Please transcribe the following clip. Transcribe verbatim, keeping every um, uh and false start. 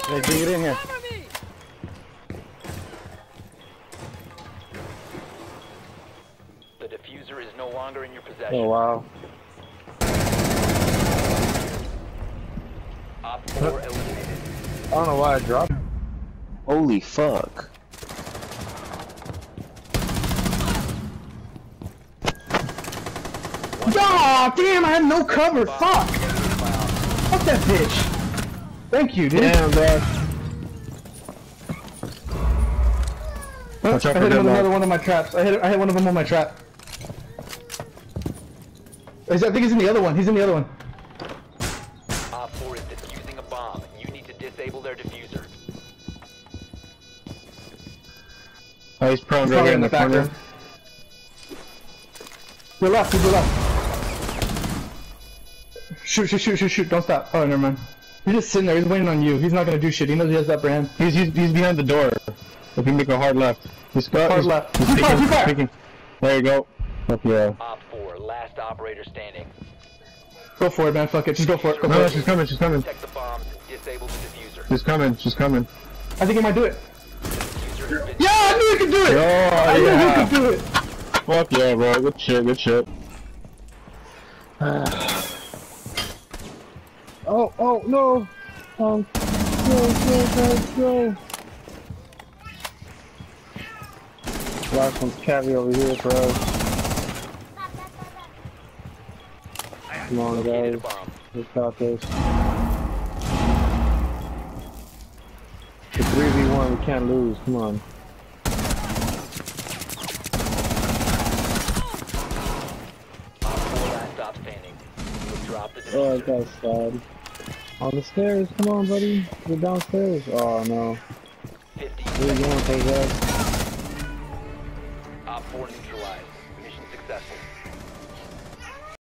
Hey, bring it in here. The diffuser is no longer in your possession. Oh wow. Op four eliminated. I don't know why I dropped. Holy fuck. Oh, damn, I have no cover. Fuck. Fuck that bitch. Thank you, dude. Damn, dog. Huh? I hit him with another one of my traps. I hit I hit one of them on my trap. He's, I think he's in the other one. He's in the other one. Op four is defusing a bomb. You need to disable their diffuser. Oh, he's prone He's right probably here in the back corner. room. Go left, go left. Shoot, shoot, shoot, shoot, shoot. Don't stop. Oh, never mind. He's just sitting there. He's waiting on you. He's not gonna do shit. He knows he has that brand. He's, he's, he's behind the door. If you make a hard left. He's got Hard he's, left. He's Too far, peeking, too far. peeking. There you go. Fuck yeah. Op four, last operator standing. Go for it, man. Fuck it. Just go for it. Go No, for no, it. she's coming, she's coming. Protect the bombs and disable the diffuser. She's coming, she's coming. I think he might do it. The diffuser has been Yeah, I knew he could do it. Oh, I knew yeah. he could do it. Fuck yeah, bro. Good shit, good shit. Oh, oh, no! Um, go, go, guys, go! Last one's Cavi over here for us. Come on, located a guys. bomb. We got this. It's three v one, we can't lose. Come on. Op four, last stop standing. You will drop the Oh, diffuser. that guy's sad. On the stairs, come on, buddy. We're downstairs. Oh, no. fifty Where are you going, Jose? Op four neutralized.